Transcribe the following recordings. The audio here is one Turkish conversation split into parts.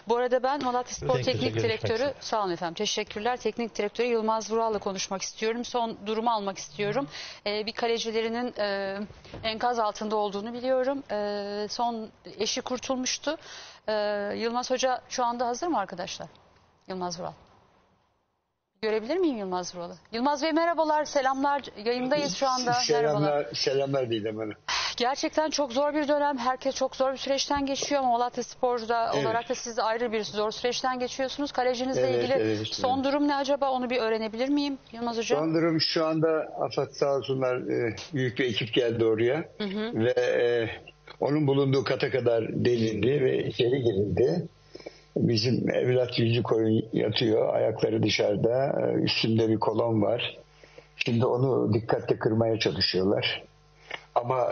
Bu arada ben Malatyaspor Teknik Teknik görüşmek Direktörü, üzere. sağ olun efendim, teşekkürler. Teknik Direktörü Yılmaz Vural'la konuşmak istiyorum. Son durumu almak istiyorum. Bir kalecilerinin enkaz altında olduğunu biliyorum. Son eşi kurtulmuştu. Yılmaz Hoca şu anda hazır mı arkadaşlar? Yılmaz Vural. Görebilir miyim Yılmaz Vural'ı? Yılmaz Bey merhabalar, selamlar. Yayındayız şu anda. Merhabalar. Selamlar Didem Hanım. Gerçekten çok zor bir dönem. Herkes çok zor bir süreçten geçiyor ama Malatyaspor'da Evet. olarak da siz de ayrı bir zor süreçten geçiyorsunuz. Kalecinizle ilgili evet. son durum ne acaba? Onu bir öğrenebilir miyim Yılmaz Hocam? Son durum şu anda AFAD sağ olsunlar büyük bir ekip geldi oraya. Ve onun bulunduğu kata kadar delindi ve içeri girildi. Bizim evlat yüzü koyun yatıyor. Ayakları dışarıda. Üstünde bir kolon var. Şimdi onu dikkatle kırmaya çalışıyorlar. Ama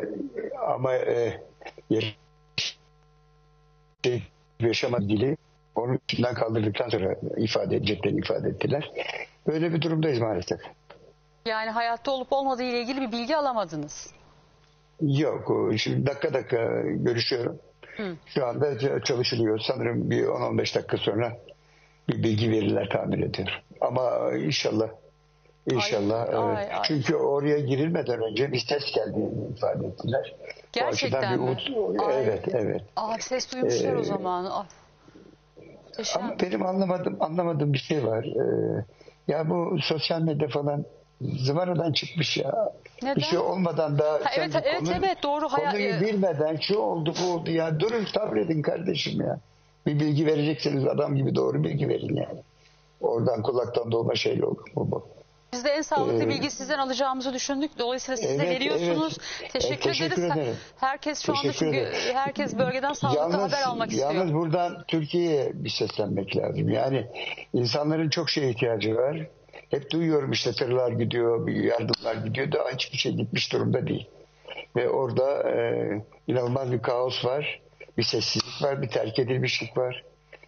yaşama dili onun içinden kaldırdıktan sonra cepten ifade ettiler. Böyle bir durumdayız maalesef. Yani hayatta olup olmadığı ile ilgili bir bilgi alamadınız. Yok. Şimdi dakika görüşüyorum. Şu anda çalışılıyor. Sanırım bir 10-15 dakika sonra bir bilgi verirler tahmin ediyorum. Ama inşallah. Ay. Çünkü oraya girilmeden önce bir ses geldiğini ifade ettiler. Gerçekten mi? Evet. Ses duymuşlar o zaman. Ama benim anlamadığım bir şey var. Ya bu sosyal medya falan zıvanadan çıkmış ya. Neden? Bir şey olmadan da Evet doğru. Konuyu bilmeden şu oldu bu oldu ya. Durun sabredin kardeşim ya. Bir bilgi verecekseniz adam gibi doğru bilgi verin yani. Oradan kulaktan dolma şeyle olur mu bu? Biz de en sağlıklı bilgi sizden alacağımızı düşündük. Dolayısıyla siz de veriyorsunuz. Evet. Teşekkür ederiz. Ederim. Herkes şu anda çünkü herkes bölgeden sağlıklı haber almak istiyor. Yalnız buradan Türkiye'ye bir seslenmek lazım. Yani insanların çok şeye ihtiyacı var. Hep duyuyorum işte tırlar gidiyor, yardımlar gidiyor da hiçbir şey gitmiş durumda değil. Ve orada inanılmaz bir kaos var. Bir sessizlik var, bir terk edilmişlik var.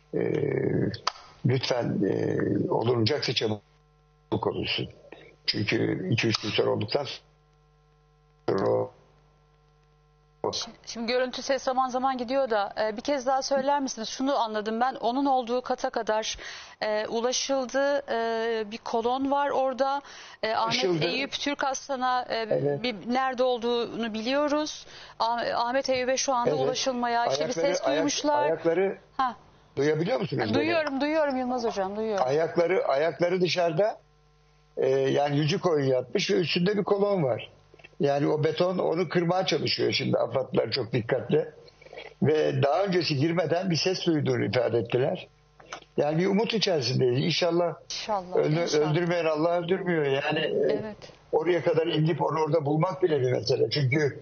Lütfen olunacaksa çabuk olursun. Çünkü 2-3 gün sonra olduktan sonra Şimdi görüntü ses zaman zaman gidiyor da bir kez daha söyler misiniz? Şunu anladım ben. Onun olduğu kata kadar ulaşıldı. Bir kolon var orada. Ahmet Eyüp Türkaslan'a nerede olduğunu biliyoruz. Ahmet Eyüp'e şu anda ulaşılmaya bir ses duymuşlar. Ayakları duyabiliyor musunuz? Duyuyorum Yılmaz Hocam, duyuyorum. Ayakları dışarıda. Yani yüzü koyun yatmış ve üstünde bir kolon var. Yani o beton onu kırmaya çalışıyor şimdi AFAD'lar çok dikkatli. Ve daha öncesi girmeden bir ses duyduğunu ifade ettiler. Yani bir umut içerisindeyiz. İnşallah. Öldürmeyen Allah öldürmüyor. Yani oraya kadar inip onu orada bulmak bile bir mesele. Çünkü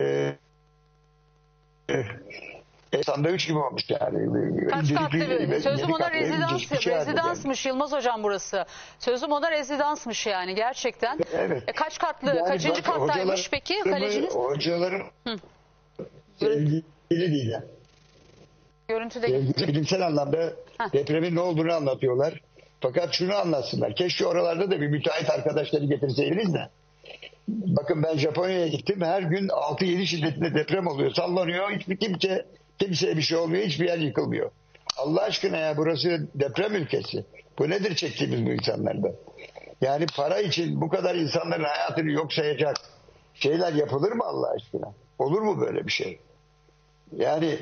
sandviç gibi olmuş yani. Kaç katlı sözüm ona rezidansmış Yılmaz Hocam burası. Sözüm ona rezidansmış yani gerçekten. Evet. Kaç katlı, yani kaçıncı kattaymış peki kaleciniz? Hocalarım sevgili değil yani. Görüntüde bilimsel anlamda depremin ne olduğunu anlatıyorlar. Fakat şunu anlatsınlar. Keşke oralarda da bir müteahhit arkadaşları getirseydiniz de. Bakın ben Japonya'ya gittim. Her gün 6-7 şiddetinde deprem oluyor. Sallanıyor. Kimseye bir şey olmuyor. Hiçbir yer yıkılmıyor. Allah aşkına ya burası deprem ülkesi. Bu nedir çektiğimiz bu insanlarda? Yani para için bu kadar insanların hayatını yok sayacak şeyler yapılır mı Allah aşkına? Olur mu böyle bir şey? Yani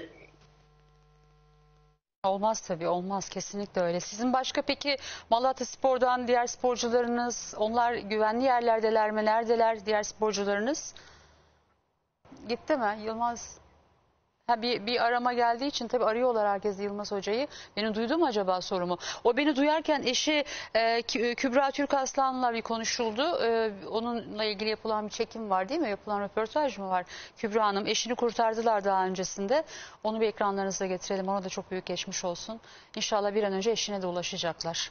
olmaz tabii, olmaz, kesinlikle öyle. Sizin başka peki Malatyaspor'dan diğer sporcularınız, onlar güvenli yerlerdeler mi? Neredeler diğer sporcularınız? Gitti mi Yılmaz? Bir arama geldiği için tabii arıyorlar herkes Yılmaz Hoca'yı. Beni duydu mu acaba sorumu? O beni duyarken eşi Kübra Türkaslan'la bir konuşuldu. Onunla ilgili yapılan bir çekim var değil mi? Yapılan röportaj mı var? Kübra Hanım eşini kurtardılar daha öncesinde. Onu bir ekranlarınıza getirelim. Ona da çok büyük geçmiş olsun. İnşallah bir an önce eşine de ulaşacaklar.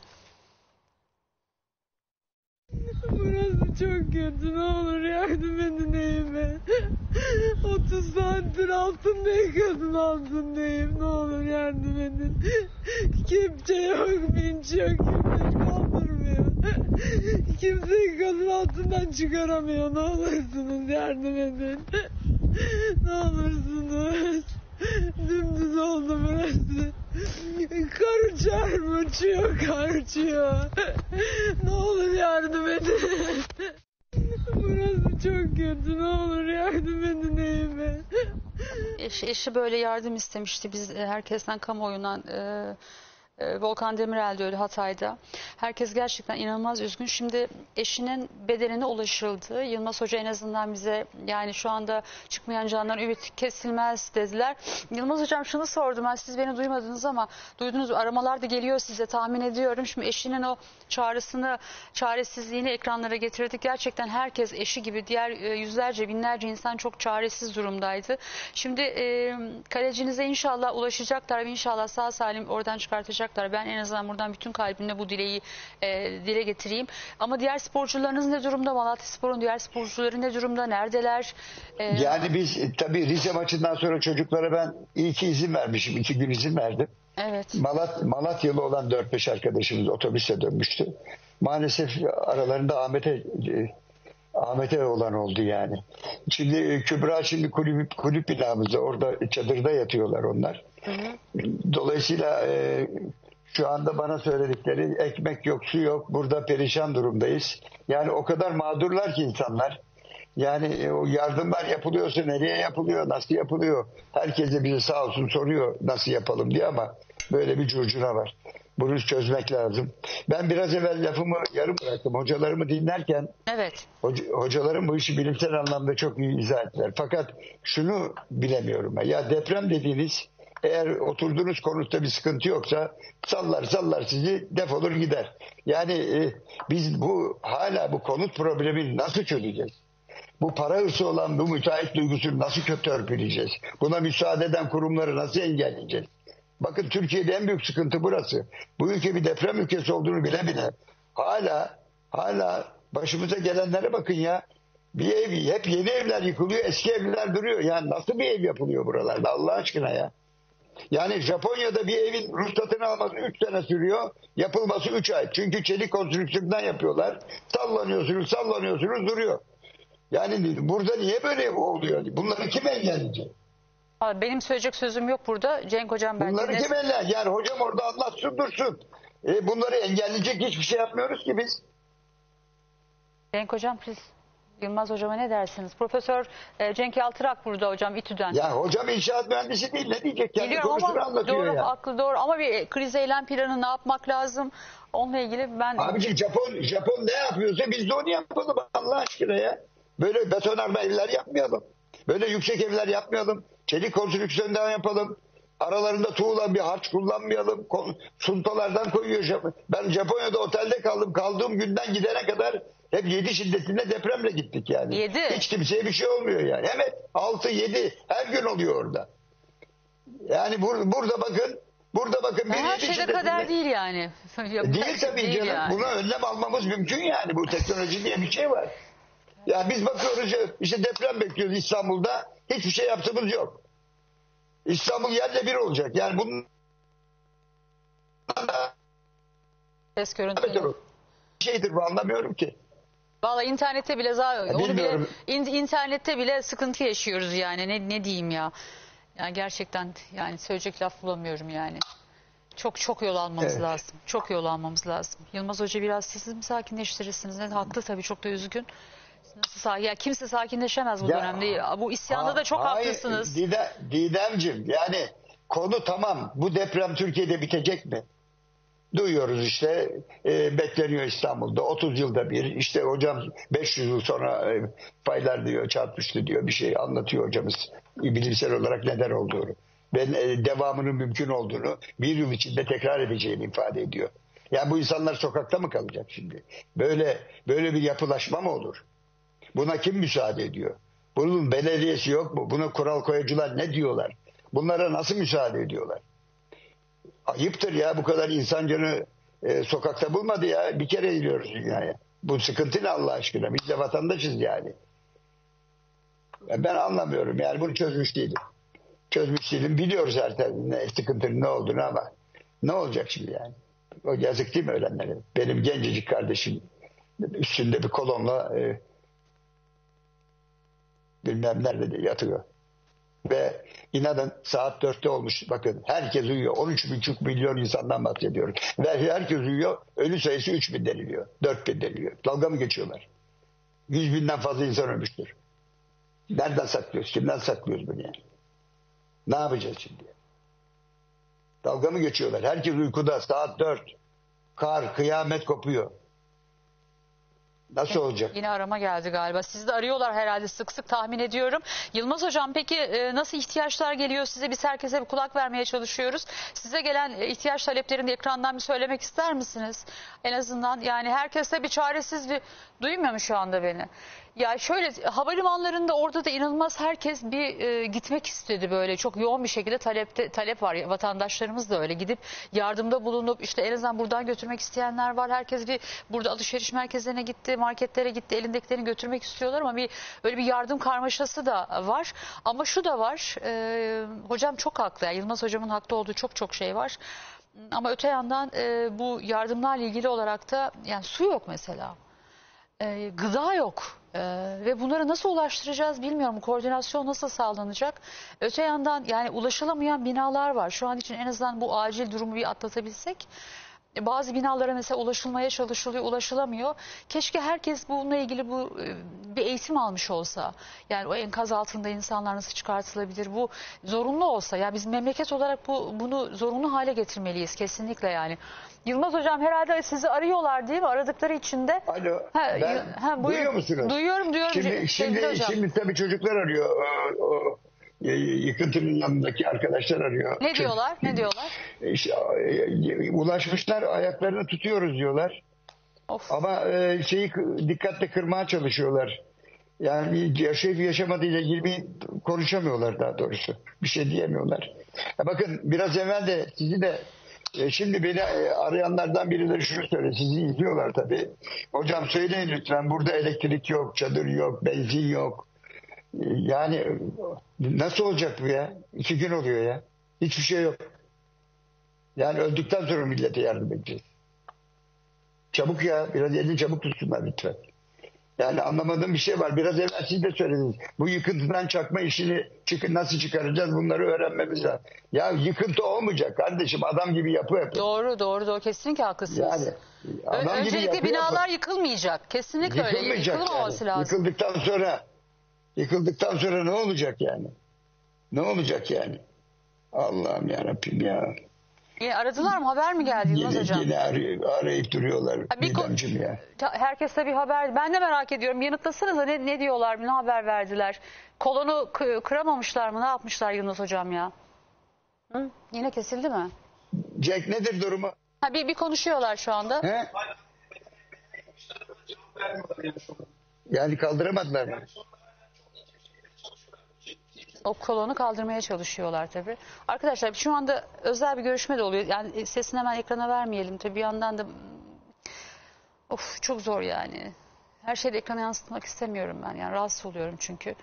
Burası çok kötü. Ne olur yardım edin Eyüp'e. 30 saattir altındayım, altındayım. Ne olur yardım edin. Kepçe yok, vinç yok. Kimse kaldırmıyor. Kimse kadın altından çıkaramıyor. Ne olursunuz yardım edin. Ne olursunuz. Dümdüz oldu burası. uçar mı? Uçuyor, kar uçuyor. Ne olur yardım edin. Burası çok kötü. Ne olur yardım edin evime. Eşi böyle yardım istemişti. Biz herkesten, kamuoyundan, Volkan Demirel de öyle Hatay'da. Herkes gerçekten inanılmaz üzgün. Şimdi eşinin bedenine ulaşıldı. Yılmaz Hoca en azından bize, yani şu anda çıkmayan candan ümit kesilmez dediler. Yılmaz Hocam, şunu sordum ben, siz beni duymadınız ama duydunuz, aramalar da geliyor size, tahmin ediyorum. Şimdi eşinin o çağrısını, çaresizliğini ekranlara getirdik. Gerçekten herkes eşi gibi diğer yüzlerce, binlerce insan çok çaresiz durumdaydı. Şimdi kalecinize inşallah ulaşacaklar ve inşallah sağ salim oradan çıkartacaklar. Ben en azından buradan bütün kalbimle bu dileği dile getireyim. Ama diğer sporcularınız ne durumda? Malatyaspor'un diğer sporcuları ne durumda? Neredeler? Yani biz tabii Rize maçından sonra çocuklara ben iyi ki izin vermişim. 2 gün izin verdim. Evet. Malatyalı olan 4-5 arkadaşımız otobüse dönmüştü. Maalesef aralarında Ahmet'e olan oldu yani. Şimdi Kübra kulüp binamızda, orada çadırda yatıyorlar onlar. Hı hı. Dolayısıyla şu anda bana söyledikleri, ekmek yok, su yok, burada perişan durumdayız. Yani o kadar mağdurlar ki insanlar. Yani o yardımlar yapılıyorsa nereye yapılıyor, nasıl yapılıyor? Herkes de bize sağ olsun soruyor nasıl yapalım diye, ama böyle bir curcuna var. Bunu çözmek lazım. Ben biraz evvel lafımı yarım bıraktım. Hocalarımı dinlerken Evet. hocalarım bu işi bilimsel anlamda çok iyi izah ettiler. Fakat şunu bilemiyorum ben. Ya deprem dediğiniz, eğer oturduğunuz konutta bir sıkıntı yoksa sallar sizi, defolur gider. Yani biz hala bu konut problemini nasıl çözeceğiz? Bu para hırsı olan bu müteahhit duygusunu nasıl törpüleyeceğiz? Buna müsaade eden kurumları nasıl engelleyeceğiz? Bakın, Türkiye'de en büyük sıkıntı burası. Bu ülke bir deprem ülkesi olduğunu bile bile hala başımıza gelenlere bakın ya. Bir ev, hep yeni evler yıkılıyor, eski evler duruyor. Yani nasıl bir ev yapılıyor buralarda Allah aşkına ya? Yani Japonya'da bir evin ruhsatını alması 3 sene sürüyor, yapılması 3 ay. Çünkü çelik konstrüksiyondan yapıyorlar. Sallanıyorsunuz duruyor. Yani burada niye böyle oluyor? Bunları kim engelleyecek? Benim söyleyecek sözüm yok burada. Cenk Hocam, ben Bunları kim engelleyecek? Yani hocam orada anlatsın dursun. Bunları engelleyecek hiçbir şey yapmıyoruz ki biz. Cenk Hocam, siz Yılmaz Hocam'a ne dersiniz? Profesör Cenk Yaltırak burada hocam, İTÜ'den. Ya hocam inşaat mühendisi değil, ne diyecek? Kendi Biliyorum konusunu ama anlatıyor doğru, ya. haklı, doğru, ama bir kriz eylem planı ne yapmak lazım? Onunla ilgili ben... Abiciğim Japon ne yapıyorsa biz de onu yapalım Allah aşkına ya. Böyle betonarme evler yapmayalım. Böyle yüksek evler yapmayalım. Çelik konstrüksiyondan yapalım. Aralarında tuğla bir harç kullanmayalım. Suntalardan koyuyor Japon. Ben Japonya'da otelde kaldım. Kaldığım günden gidene kadar hep 7 şiddetinde depremle gittik yani. 7. Hiç kimseye bir şey olmuyor yani. Evet, 6-7 her gün oluyor orada. Yani burada bakın bir Her 7 şeyde şiddetinde. kader değil yani. Değil tabii Değil canım. yani. Buna önlem almamız mümkün yani. Bu teknoloji diye bir şey var. Ya biz bakıyoruz işte deprem bekliyoruz İstanbul'da. Hiçbir şey yaptığımız yok. İstanbul yerle bir olacak. Yani bunun Ses görüntüleri. şeydir bu, anlamıyorum ki. Valla internette bile onu bile bilmiyorum. internette bile sıkıntı yaşıyoruz yani. Ne diyeyim ya. Yani gerçekten, yani söyleyecek laf bulamıyorum yani. Çok yol almamız Evet. lazım. Çok yol almamız lazım. Yılmaz Hoca, biraz siz mi sakinleştirirsiniz? Haklı tabii, çok da üzgün. Ya kimse sakinleşemez bu dönemde. Bu isyanda da çok haklısınız. Didemciğim, yani konu tamam. Bu deprem Türkiye'de bitecek mi? Duyuyoruz işte, bekleniyor İstanbul'da 30 yılda bir, işte hocam 500 yıl sonra faylar diyor çarpmıştı diyor, bir şey anlatıyor hocamız bilimsel olarak neden olduğunu ve devamının mümkün olduğunu, bir yıl içinde tekrar edeceğini ifade ediyor. Yani bu insanlar sokakta mı kalacak şimdi? Böyle bir yapılaşma mı olur? Buna kim müsaade ediyor? Bunun belediyesi yok mu? Buna kural koyucular ne diyorlar? Bunlara nasıl müsaade ediyorlar? Ayıptır ya, bu kadar insan canı sokakta bulmadı ya. Bir kere gidiyoruz dünyaya. Bu sıkıntı ne Allah aşkına? Biz de vatandaşız yani. Ben anlamıyorum yani, bunu çözmüş değilim. Biliyoruz zaten sıkıntının ne olduğunu, ama ne olacak şimdi yani? O yazık değil mi ölenlere? Benim gencecik kardeşim üstünde bir kolonla bilmem nerede de yatıyor. Ve inanın saat 4'te olmuş. Bakın herkes uyuyor. 13,5 milyon insandan bahsediyorum. Ve herkes uyuyor. Ölü sayısı 3.000 deniliyor. 4.000 deniliyor. Dalga mı geçiyorlar? 100.000'den fazla insan ölmüştür. Nereden saklıyoruz? Kimden saklıyoruz bunu yani? Ne yapacağız şimdi? Dalga mı geçiyorlar? Herkes uykuda. Saat 4. Kar, kıyamet kopuyor. Nasıl olacak? Yine arama geldi galiba. Sizi de arıyorlar herhalde sık sık tahmin ediyorum. Yılmaz Hocam peki nasıl ihtiyaçlar geliyor size? Biz herkese bir kulak vermeye çalışıyoruz. Size gelen ihtiyaç taleplerini de ekrandan bir söylemek ister misiniz? En azından yani herkes de bir çaresiz bir duymuyor mu şu anda beni? Ya şöyle havalimanlarında orada da inanılmaz herkes bir gitmek istedi böyle çok yoğun bir şekilde talep var. Vatandaşlarımız da öyle gidip yardımda bulunup işte en azından buradan götürmek isteyenler var. Herkes bir burada alışveriş merkezlerine gitti, marketlere gitti, elindekilerini götürmek istiyorlar ama öyle bir yardım karmaşası da var. Ama şu da var, hocam çok haklı. Yani Yılmaz Hocam'ın haklı olduğu çok şey var. Ama öte yandan bu yardımlarla ilgili olarak da yani su yok mesela. Gıda yok ve bunları nasıl ulaştıracağız bilmiyorum. Koordinasyon nasıl sağlanacak? Öte yandan yani ulaşılamayan binalar var. Şu an için en azından bu acil durumu bir atlatabilsek. Bazı binalara mesela ulaşılmaya çalışılıyor, ulaşılamıyor. Keşke herkes bununla ilgili bir eğitim almış olsa. Yani o enkaz altında insanlar nasıl çıkartılabilir? Bu zorunlu olsa. Ya biz memleket olarak bunu zorunlu hale getirmeliyiz kesinlikle yani. Yılmaz Hocam herhalde sizi arıyorlar değil mi? Aradıkları için de. Alo. Duyuyor musunuz? Duyuyorum. Şimdi tabii çocuklar arıyor. O yıkıntının yanındaki arkadaşlar arıyor. Ne diyorlar? İşte, ulaşmışlar, ayaklarını tutuyoruz diyorlar. Of. Ama şeyi dikkatle kırmaya çalışıyorlar. Yani yaşayıp yaşamadığıyla ilgili konuşamıyorlar daha doğrusu. Bir şey diyemiyorlar. Bakın biraz evvel de sizi de şimdi beni arayanlardan birileri şunu söyledi. Sizi izliyorlar tabii. Hocam söyleyin lütfen, burada elektrik yok, çadır yok, benzin yok. Yani nasıl olacak bu ya? 2 gün oluyor ya. Hiçbir şey yok. Yani öldükten sonra millete yardım edeceğiz. Çabuk ya. Biraz elini çabuk tutsunlar lütfen. Yani anlamadığım bir şey var. Biraz evvel siz de söylediniz. Bu yıkıntıdan çakma işini nasıl çıkaracağız, bunları öğrenmemiz lazım. Ya yıkıntı olmayacak kardeşim. Adam gibi yapı yapın. Doğru. Kesinlikle haklısınız. Yani adam öncelikle gibi binalar yıkılmayacak. Kesinlikle öyle. Yıkılmaması lazım. Yıkıldıktan sonra ne olacak yani? Ne olacak yani? Allah'ım yarabbim ya. Aradılar mı? Haber mi geldi Yılmaz Hocam? Yine arayıp duruyorlar. Didemciğim ya. Herkese bir haber. Ben de merak ediyorum. Yanıtlasanıza ne diyorlar? Ne haber verdiler? Kolonu kıramamışlar mı? Ne yapmışlar Yılmaz Hocam ya? Hı? Yine kesildi mi? Jack nedir durumu? Bir konuşuyorlar şu anda. He? Yani kaldıramadılar mı? O kolonu kaldırmaya çalışıyorlar tabii. Arkadaşlar şu anda özel bir görüşme de oluyor. Yani sesini hemen ekrana vermeyelim. Tabii bir yandan da çok zor yani. Her şeyi de ekrana yansıtmak istemiyorum ben. Yani rahatsız oluyorum çünkü.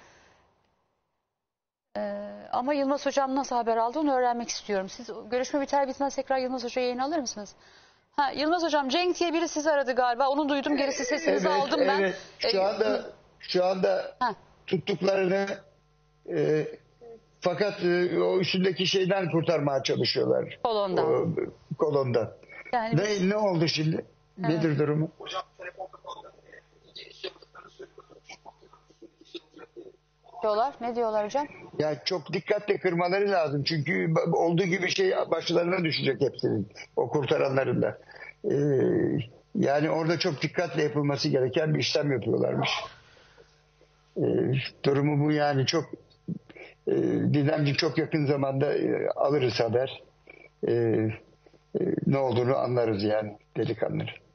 Ama Yılmaz Hocam nasıl haber aldı onu öğrenmek istiyorum. Siz görüşme biter bitmez tekrar Yılmaz Hoca'ya yayın alır mısınız? Yılmaz Hocam Cenk diye biri sizi aradı galiba. Onu duydum. Gerisi sesinizi aldım ben. Evet. Şu anda tuttuklarını fakat o üstündeki şeyden kurtarmaya çalışıyorlar. Kolondan. Yani ne oldu şimdi? Evet. Nedir durumu? Ne diyorlar hocam? Ya çok dikkatle kırmaları lazım. Çünkü olduğu gibi şey başlarına düşecek hepsinin. O kurtaranların da. Yani orada çok dikkatle yapılması gereken bir işlem yapıyorlarmış. Durumu bu yani çok Didemciğim çok yakın zamanda alırız haber. Ne olduğunu anlarız yani delikanlı.